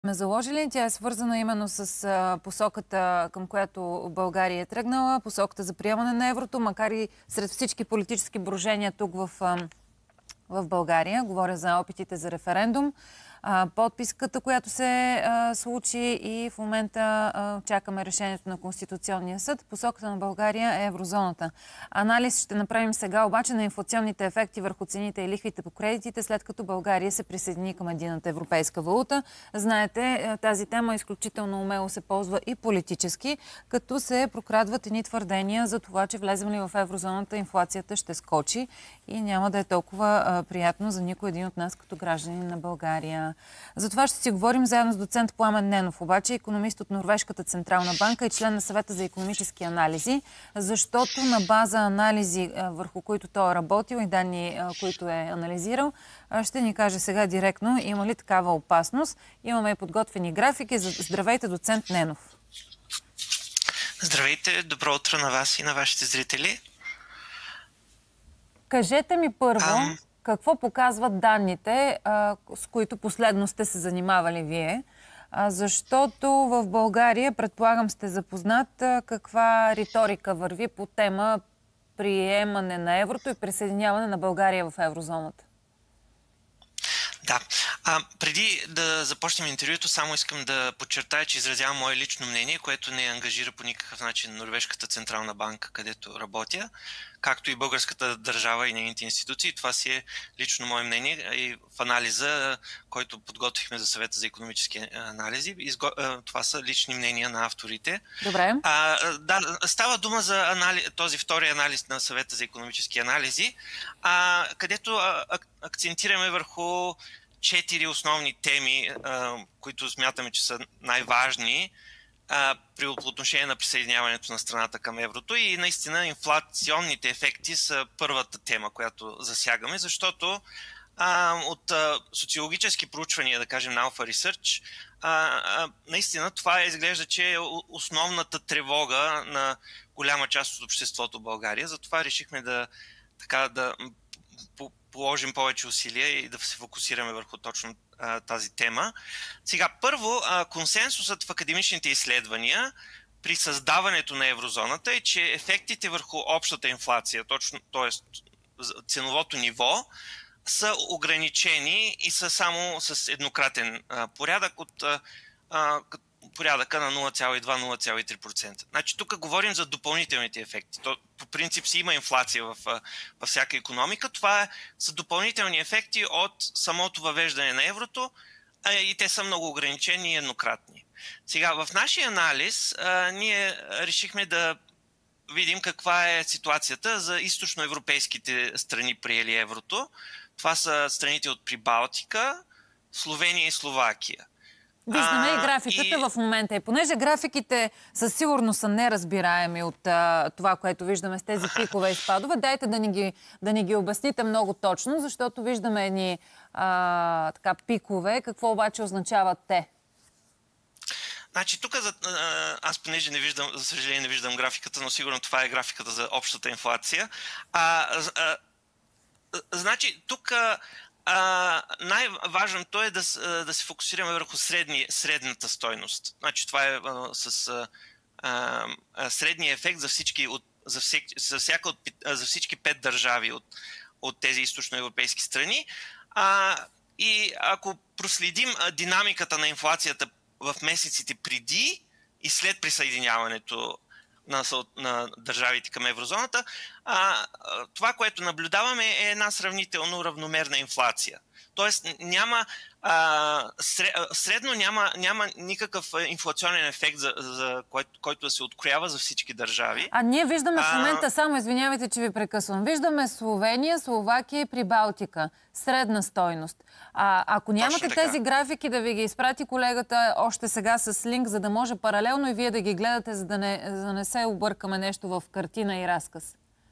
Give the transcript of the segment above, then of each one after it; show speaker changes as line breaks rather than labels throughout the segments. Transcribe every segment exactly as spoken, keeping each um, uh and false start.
ме заложили. Тя е свързана именно с а, посоката, към която България е тръгнала, посоката за приемане на еврото, макар и сред всички политически брожения тук в, а, в България. Говоря за опитите за референдум, а, подписката, която се а, случи и в момента а, чакаме решението на Конституционния съд. Посоката на България е еврозоната. Анализ ще направим сега обаче на инфлационните ефекти върху цените и лихвите по кредитите, след като България се присъедини към единната европейска валута. Знаете, тази тема изключително умело се ползва и политически, като се прокрадват едни твърдения за това, че влезем ли в еврозоната, инфлацията ще скочи и няма да е толкова а, приятно за никой един от нас като граждани на България. За това ще си говорим заедно с доцент Пламен Ненов, обаче икономист от Норвежката централна банка и член на съвета за икономически анализи, защото на база анализи, върху които той е работил и данни, които е анализирал, ще ни каже сега директно има ли такава опасност. Имаме и подготвени графики. Здравейте, доцент Ненов.
Здравейте, добро утро на вас и на вашите зрители.
Кажете ми първо,
Ам...
какво показват данните, а, с които последно сте се занимавали вие? А, защото в България, предполагам, сте запознат а, каква риторика върви по тема приемане на еврото и присъединяване на България в еврозоната.
Да. А, преди да започнем интервюто, само искам да подчертая, че изразявам мое лично мнение, което не ангажира по никакъв начин Норвежката централна банка, където работя, както и българската държава и нейните институции. Това си е лично мое мнение и в анализа, който подготвихме за съвета за икономически анализи. Изго... Това са лични мнения на авторите.
Добре.
А, да, става дума за анализ, този втори анализ на съвета за икономически анализи, а, където а, акцентираме върху четири основни теми, а, които смятаме, че са най-важни а, при отношение на присъединяването на страната към еврото, и наистина инфлационните ефекти са първата тема, която засягаме, защото а, от а, социологически проучвания, да кажем на Alpha Research, а, а, наистина това изглежда, че е основната тревога на голяма част от обществото в България. Затова решихме да, така, да положим повече усилия и да се фокусираме върху точно а, тази тема. Сега, първо, а, консенсусът в академичните изследвания при създаването на еврозоната е, че ефектите върху общата инфлация, точно, т.е. ценовото ниво, са ограничени и са само с еднократен а, порядък от а, а, порядъка на нула цяло и две - нула цяло и три процента. Значи тук говорим за допълнителните ефекти. То, по принцип си има инфлация в, във всяка икономика. Това са допълнителни ефекти от самото въвеждане на еврото, а, и те са много ограничени и еднократни. Сега, в нашия анализ а, ние решихме да видим каква е ситуацията за източноевропейските страни, приели еврото. Това са страните от Прибалтика, Словения и Словакия.
Виждаме а, и графиката и... в момента. И понеже графиките със сигурност са неразбираеми от а, това, което виждаме с тези пикове и спадове, дайте да ни ги, да ни ги обясните много точно, защото виждаме едни а, така, пикове. Какво обаче означават те?
Значи тук, аз понеже не виждам, за съжаление не виждам графиката, но сигурно това е графиката за общата инфлация. А, а, значи тук... Uh, най-важното е да, да се фокусираме върху средни, средната стойност. Значи това е uh, с uh, uh, средния ефект за всички, от, за, всек, за, всяка от, за всички пет държави от, от тези източноевропейски страни. Uh, и ако проследим uh, динамиката на инфлацията в месеците преди и след присъединяването на, на държавите към еврозоната, а, това, което наблюдаваме, е една сравнително равномерна инфлация. Тоест няма, а, средно няма, няма никакъв инфлационен ефект, за, за който, който да се откроява за всички държави.
А ние виждаме в момента, а... само извинявайте, че ви прекъсвам, виждаме Словения, Словакия и Прибалтика. Средна стойност. А, ако нямате тези графики, да ви ги изпрати колегата още сега с линк, за да може паралелно и вие да ги гледате, за да не, за да не се объркаме нещо в картина и разказ.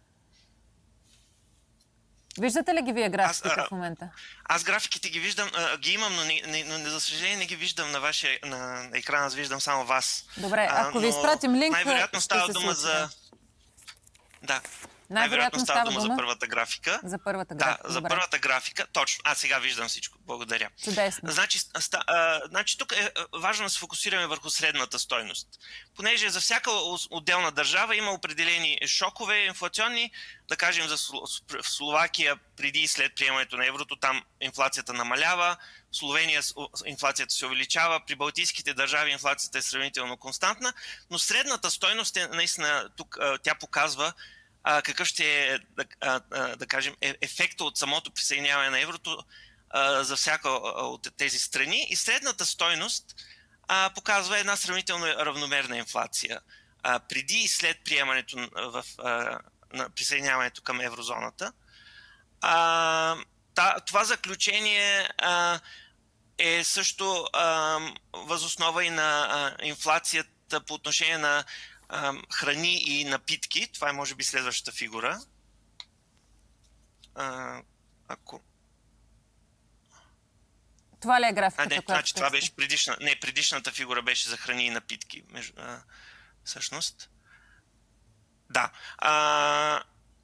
Виждате ли ги вие графиките аз, а, в момента?
Аз графиките ги виждам, а, ги имам, но, не, не, но за съжаление не ги виждам на вашия на, на екрана, аз виждам само вас.
Добре, ако а, ви изпратим линк,
най-вероятно става дума за... Да. Най-вероятно става дума за първата графика.
За първата
графика.
Да,
за
добре.
първата графика. Точно. А, сега виждам всичко. Благодаря.
Чудесно.
Значи, ста, а, значи тук е важно да се фокусираме върху средната стойност. Понеже за всяка отделна държава има определени шокове инфлационни. Да кажем за Словакия преди и след приемането на еврото, там инфлацията намалява. В Словения инфлацията се увеличава. При балтийските държави инфлацията е сравнително константна. Но средната стойност е наистина, тук тя показва А, какъв ще е, да, а, да кажем, ефекта от самото присъединяване на еврото а, за всяка от тези страни. И средната стойност а, показва една сравнително равномерна инфлация а, преди и след приемането в, а, на присъединяването към еврозоната. А, та, това заключение а, е също а, възоснова и на а, инфлацията по отношение на храни и напитки. Това е може би следващата фигура. А, ако...
Това ли е графиката?
А, не, значи това беше предишна... Не, предишната фигура беше за храни и напитки. Между... А, всъщност. Да. А...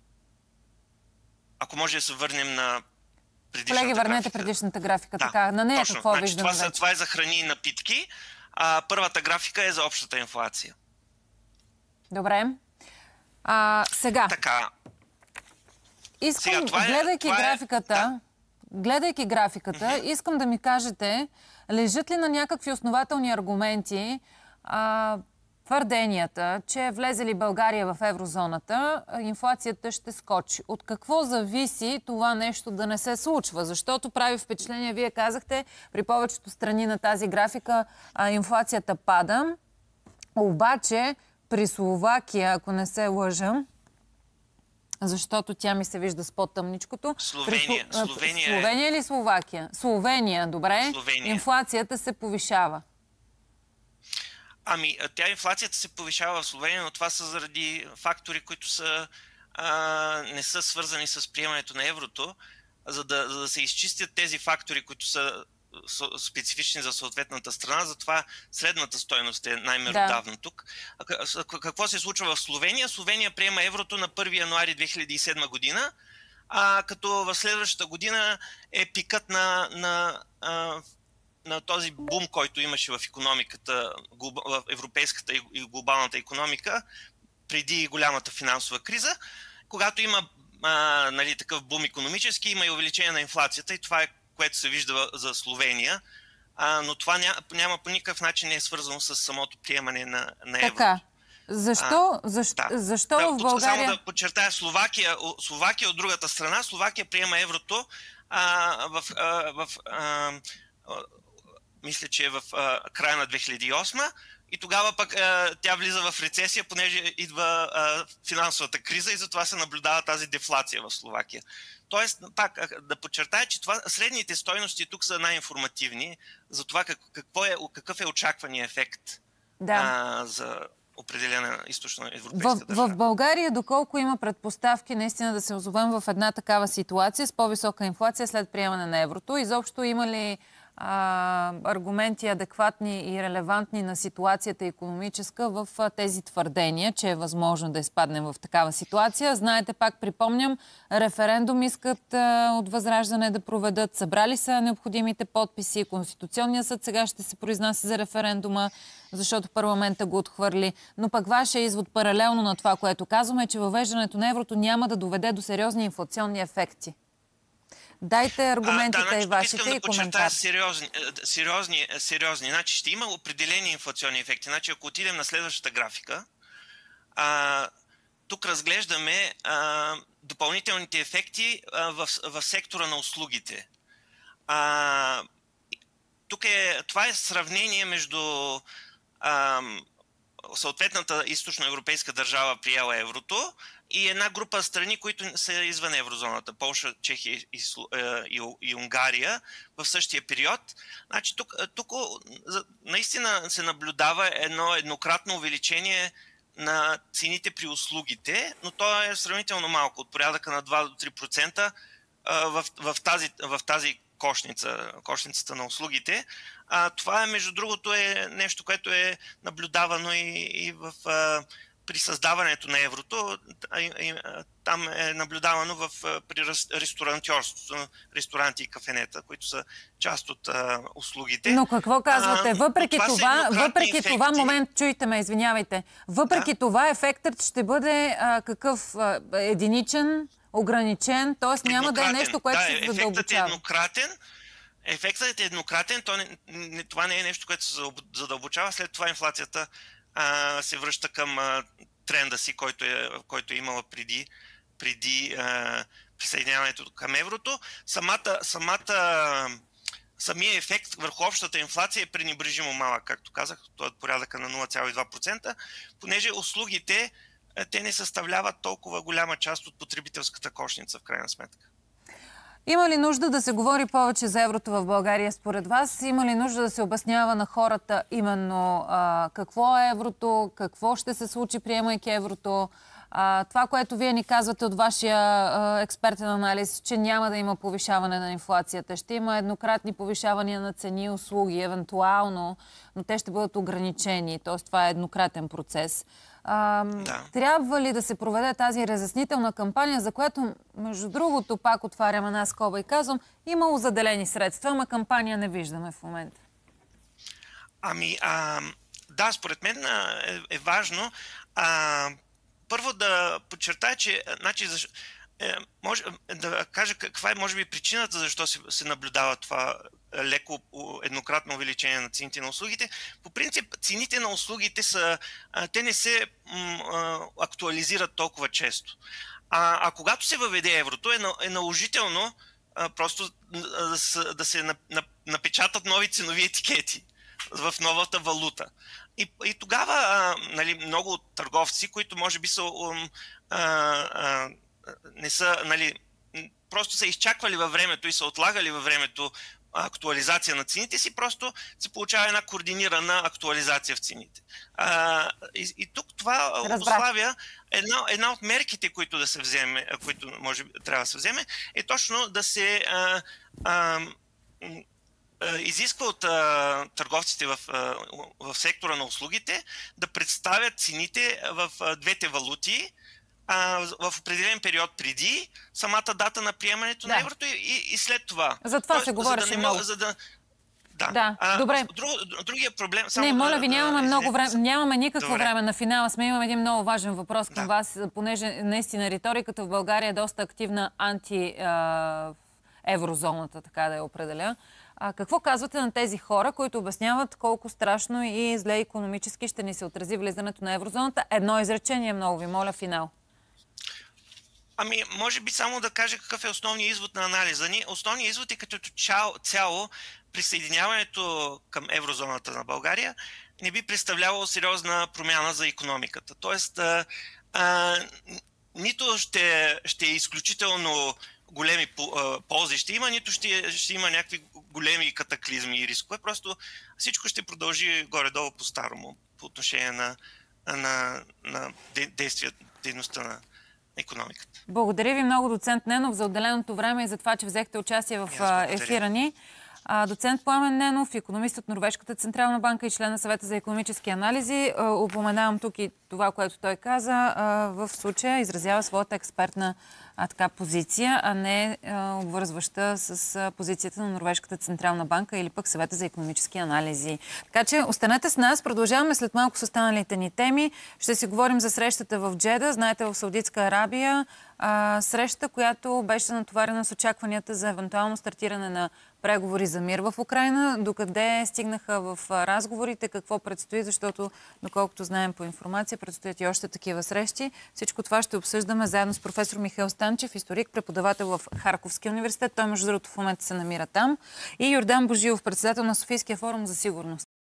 Ако може да се върнем на предишната
Колеги, върнете
графика.
предишната графика.
Да,
така. На нея
точно.
какво
Значи,
виждаме
това, са, това е за храни и напитки. А първата графика е за общата инфлация.
Добре. А, сега.
Така.
Искам,
сега, това е,
гледайки
това
графиката,
е, да.
гледайки графиката, mm-hmm. искам да ми кажете, лежат ли на някакви основателни аргументи а, твърденията, че влезе ли България в еврозоната, инфлацията ще скочи. От какво зависи това нещо да не се случва? Защото прави впечатление, вие казахте, при повечето страни на тази графика а, инфлацията пада, обаче при Словакия, ако не се лъжа, защото тя ми се вижда с по-тъмничкото.
Словения.
При...
Словения,
Словения или Словакия? Словения, добре.
Словения.
Инфлацията се повишава.
Ами, тя инфлацията се повишава в Словения, но това са заради фактори, които са, а, не са свързани с приемането на еврото. За да, за да се изчистят тези фактори, които са специфични за съответната страна, затова средната стойност е най-меродавна да. Тук. Какво се случва в Словения? Словения приема еврото на първи януари две хиляди и седма година, а като в следващата година е пикът на, на, на този бум, който имаше в икономиката, в европейската и глобалната икономика, преди голямата финансова криза, когато има а, нали, такъв бум икономически, има и увеличение на инфлацията и това е което се вижда за Словения, а, но това няма, няма по никакъв начин не е свързано с самото приемане на, на еврото.
Така. Защо,
а,
защо,
да.
защо
да,
в България...
Само да подчертая, Словакия, Словакия от другата страна, Словакия приема еврото а, в, а, в а, мисля, че е в а, края на две хиляди и осма и тогава пък а, тя влиза в рецесия, понеже идва а, финансовата криза и затова се наблюдава тази дефлация в Словакия. Тоест, пак да подчертая, че това, средните стойности тук са най-информативни за това как, какво е, какъв е очаквания ефект да. а, за определена източноевропейска
в,
държава.
В България, доколко има предпоставки наистина да се озовем в една такава ситуация с по-висока инфлация след приемане на еврото, изобщо има ли а, аргументи адекватни и релевантни на ситуацията икономическа в а, тези твърдения, че е възможно да изпаднем в такава ситуация? Знаете, пак припомням, референдум искат а, от Възраждане да проведат. Събрали са необходимите подписи. Конституционният съд сега ще се произнася за референдума, защото парламента го отхвърли. Но пък вашия извод паралелно на това, което казваме, е, че въвеждането на еврото няма да доведе до сериозни инфлационни ефекти. Дайте аргументите а, да, значи, и вашите
искам
и
да подчертая
коментар.
сериозни, сериозни, сериозни. Значи ще има определени инфлационни ефекти. Значи ако отидем на следващата графика, а, тук разглеждаме а, допълнителните ефекти а, в, в сектора на услугите. А, тук е, това е сравнение между а, съответната източноевропейска държава приела еврото и една група страни, които са извън еврозоната. Полша, Чехия и, и, и Унгария в същия период. Значи, тук, тук наистина се наблюдава едно еднократно увеличение на цените при услугите, но то е сравнително малко, от порядъка на два до три процента в, в, тази, в тази кошница, кошницата на услугите. А, това е, между другото, е нещо, което е наблюдавано и, и в а, при създаването на еврото, там е наблюдавано в, при ресторантьорството, ресторанти и кафенета, които са част от а, услугите.
Но какво казвате? Въпреки
това,
това, въпреки
ефекти.
това, момент, чуйте ме, извинявайте, въпреки да. това ефектът ще бъде а, какъв? А, единичен, ограничен, т.е. няма да е нещо, което
да,
се задълбочава.
Ефектът е еднократен. Ефектът е еднократен, то не, не, това не е нещо, което се задълбочава. След това инфлацията а, се връща към а, тренда си, който е, който е имала преди, преди а, присъединяването към еврото. Самата, самата, самия ефект върху общата инфлация е пренебрежимо малък, както казах, той е от порядъка на нула цяло и две процента, понеже услугите те не съставляват толкова голяма част от потребителската кошница в крайна сметка.
Има ли нужда да се говори повече за еврото в България според вас? Има ли нужда да се обяснява на хората именно а, какво е еврото, какво ще се случи приемайки еврото? А, това, което вие ни казвате от вашия а, експертен анализ, че няма да има повишаване на инфлацията. Ще има еднократни повишавания на цени и услуги, евентуално, но те ще бъдат ограничени. Т.е. това е еднократен процес. А, да. Трябва ли да се проведе тази разяснителна кампания, за която, между другото, пак отварям една скоба и казвам, имало заделени средства, ама кампания не виждаме в момента?
Ами, а, да, според мен е, е важно а, първо да подчертая, че значи, защо, е, може, да кажа каква е, може би, причината, защо се, се наблюдава това леко еднократно увеличение на цените на услугите. По принцип, цените на услугите са, те не се м, актуализират толкова често. А, а когато се въведе еврото, е, е наложително а, просто да се, да се напечатат нови ценови етикети в новата валута. И, и тогава а, нали, много търговци, които може би са а, а, не са, нали, просто са изчаквали във времето и са отлагали във времето актуализация на цените си, просто се получава една координирана актуализация в цените. А, и, и тук това обуславя една, една от мерките, които да се вземе, които може би трябва да се вземе, е точно да се а, а, изисква от а, търговците в, а, в сектора на услугите да представят цените в а, двете валути а, в определен период преди самата дата на приемането да. на еврото и, и, и след това.
За това Тоест, се говореше да много.
За да, да.
да. А, добре.
Друг, другия проблем... Само
не, моля
да,
ви, нямаме
да,
много време. Нямаме никакво
Добре.
време на финала. Сме имаме един много важен въпрос към
да.
вас, понеже наистина риториката в България е доста активна анти-еврозоната, така да я определя. А какво казвате на тези хора, които обясняват колко страшно и зле икономически ще ни се отрази влизането на еврозоната? Едно изречение, много ви моля, финал.
Ами, може би само да кажа какъв е основният извод на анализа ни. Основният извод е като цяло присъединяването към еврозоната на България не би представлявало сериозна промяна за икономиката. Тоест, а, а, нито ще, ще е изключително големи ползи ще има, нито ще, ще има някакви големи катаклизми и рискове. Просто всичко ще продължи горе-долу по-старому по отношение на, на, на действия, дейността на икономиката.
Благодаря ви много, доцент Ненов, за отделеното време и за това, че взехте участие в ефира ни. Доцент Пламен Ненов, икономист от Норвежката централна банка и член на съвета за икономически анализи. Упоменавам тук и това, което той каза. В случая изразява своята експертна а, така, позиция, а не а, обвързваща с а, позицията на Норвежката централна банка или пък съвета за икономически анализи. Така че останете с нас. Продължаваме след малко с останалите ни теми. Ще си говорим за срещата в Джеда. Знаете, в Саудитска Арабия. А, среща, която беше натоварена с очакванията за евентуално стартиране на преговори за мир в Украйна. Докъде стигнаха в разговорите, какво предстои, защото, доколкото знаем по информация, предстоят и още такива срещи. Всичко това ще обсъждаме заедно с професор Михаил Станчев, историк, преподавател в Харковския университет. Той, между другото, в момента се намира там. И Йордан Божилов, председател на Софийския форум за сигурност.